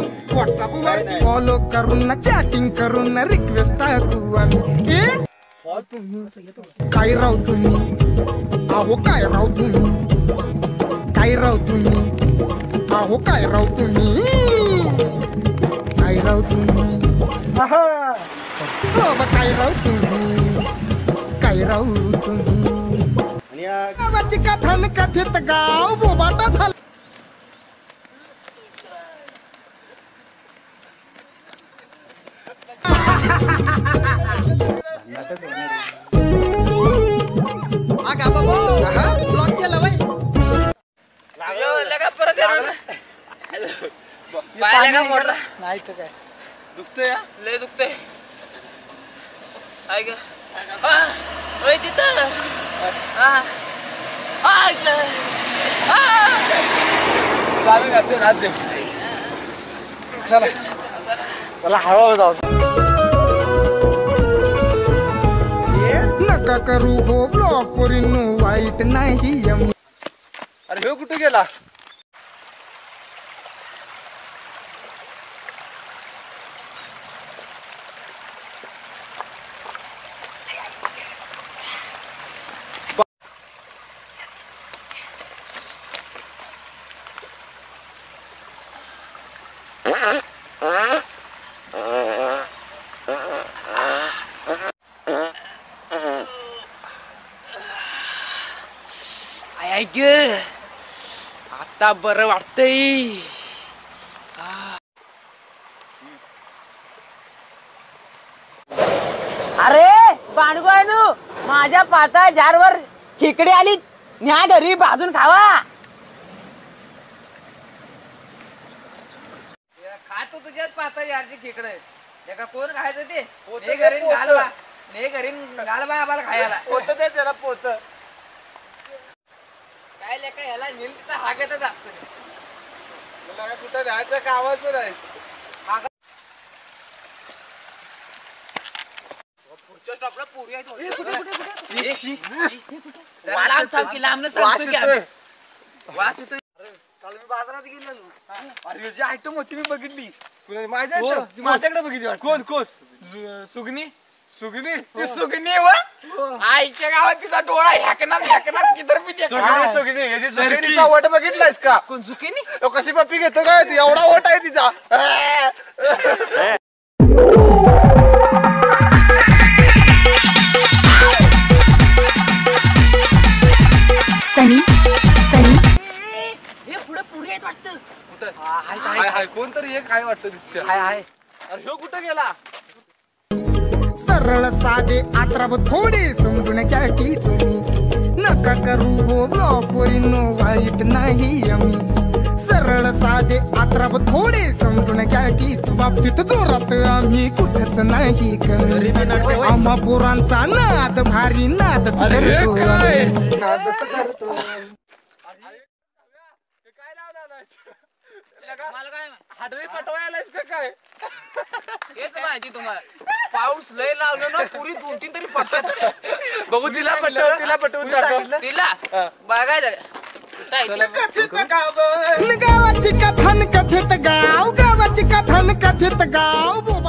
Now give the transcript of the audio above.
व्हॉट्सअपवर फॉलो करून चॅटिंग करून रिक्वेस्ट टाकू आम्ही काय राव तुम्ही अहो काय राव तुम्ही काय राव तुम्ही अहो काय राव तुम्ही काय राव तुम्ही बाबा काय राव तुम्ही काय राव तुम्ही गावाची कथन कथित गाव बोबाटा झाला आगा बाबा ब्लॉक केला बाई लगा परत पाय लगा मोडला नाही तर काय दुखतंय लय दुखतंय ऐक ओय तिथं ऐक चला चला हळूहळू जाऊ नका करू हो ब्लॉक वरून वाईट नाही अरे हे कुठे गेला ऐक आता बरं वाटतंय अरे बांडगोळनू माझ्या पाता झारवर खेकडे आली न्या घरी भाजून खावा खातो तुझ्याच पाता झारची खेकडे एका कोण खायचं ते घरी घालवा घरी घालवा आम्हाला खायला पोत दे जरा पोत काय लेका ह्याला नेल तिथं हागतच असत मला कुठं राहायचं कामाचं नाही पुढच्या स्टॉपला पुरी आहे लांब सांगतो वाच येतोय काल मी बाजारात गेलेलो अरे जी आयटम होती मी बघितली माझ्याकडे बघितली कोण कोण सुगनी सुगनी ती सुगणी व आईच्या गावात तिचा डोळा ह्याकणार किधर मी सुगनी याची जुकिनीचा वट बघितलायस का कोण सुकिनी कशी पप्पी घेतो काय एवढा वट आहे तिचा सनी सनी हे पुढे पुरी आहेत वाटतं कुठं हाय हाय कोणतरी एक हाय वाटतं दिसते हाय हाय अरे ह्यो कुठं गेला सरळ साधे आत्राब थोडे समजून घ्या की तुम्ही नका करू हो ब्लॉक वरून वाईट नाही आम्ही सरळ साधे आत्राब थोडे समजून घ्या की बाबतीत जोरात आम्ही कुठच नाही कमी आम्हा पोरांचा नाद भारी नादच करतो मला काय हाडवी पटवायलायस का काय हेच माहिती तुम्हाला पाऊस लय लावलं ना पुरी 2-3 तरी पडतात बघू तिला पटवून टाक तिला बघायचं गावाची कथन कथित गाव गावाची कथन कथित गाव